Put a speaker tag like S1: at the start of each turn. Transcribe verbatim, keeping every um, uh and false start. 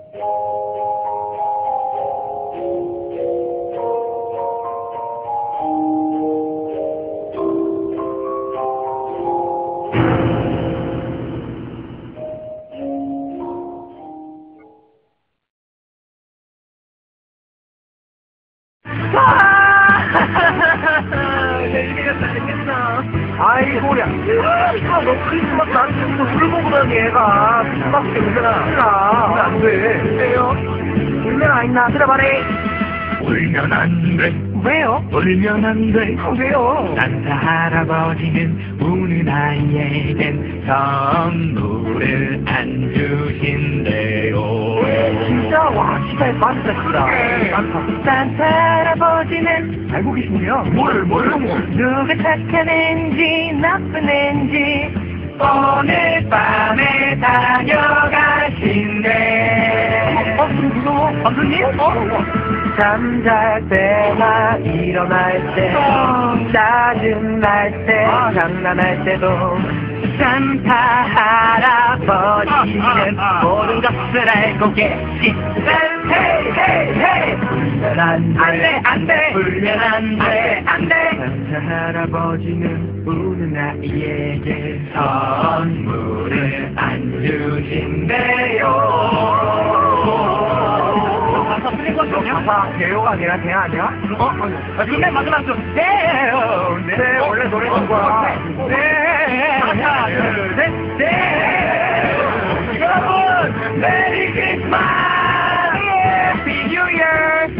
S1: 아이고야. 아, 너 크리스마스 안 쓰고 술 먹으라니 얘가. 크리스마스 울면아. 울면 안 돼. 왜요? 울면 안 나. 들어봐래.
S2: 울면 안 돼.
S1: 왜요?
S2: 울면 안 돼.
S1: 왜요?
S2: 산타 할아버지는 우는 아이에겐 선물을 안 주신대요.
S1: 진짜 와 진짜 맞다 진짜. 산타 할아버지는 알고 계시군요.
S2: 뭘, 뭘, 뭘.
S1: 누가 착한 앤지 나쁜 앤지
S2: 오늘 밤에 다녀가신대.
S1: 어? 무서워? 감독님? 어? 잠잘 때나 일어날 때 짜증날 때 장난할 때도 산타 할아버지는 모든 것을 알고 계시. 헤이 헤이 헤이 울면 안돼 안돼 울면 안돼 안돼. 산타 할아버지는 우는 아이에게 선물을 안 주신대요. 가사 대요가 아니라 대 아니야? 어? 근데 마지막 좀 대요. 네 원래 노래 준 거야. 네 하나 둘셋 네. 여러분 메리 크리스마스 해피 뉴 이어.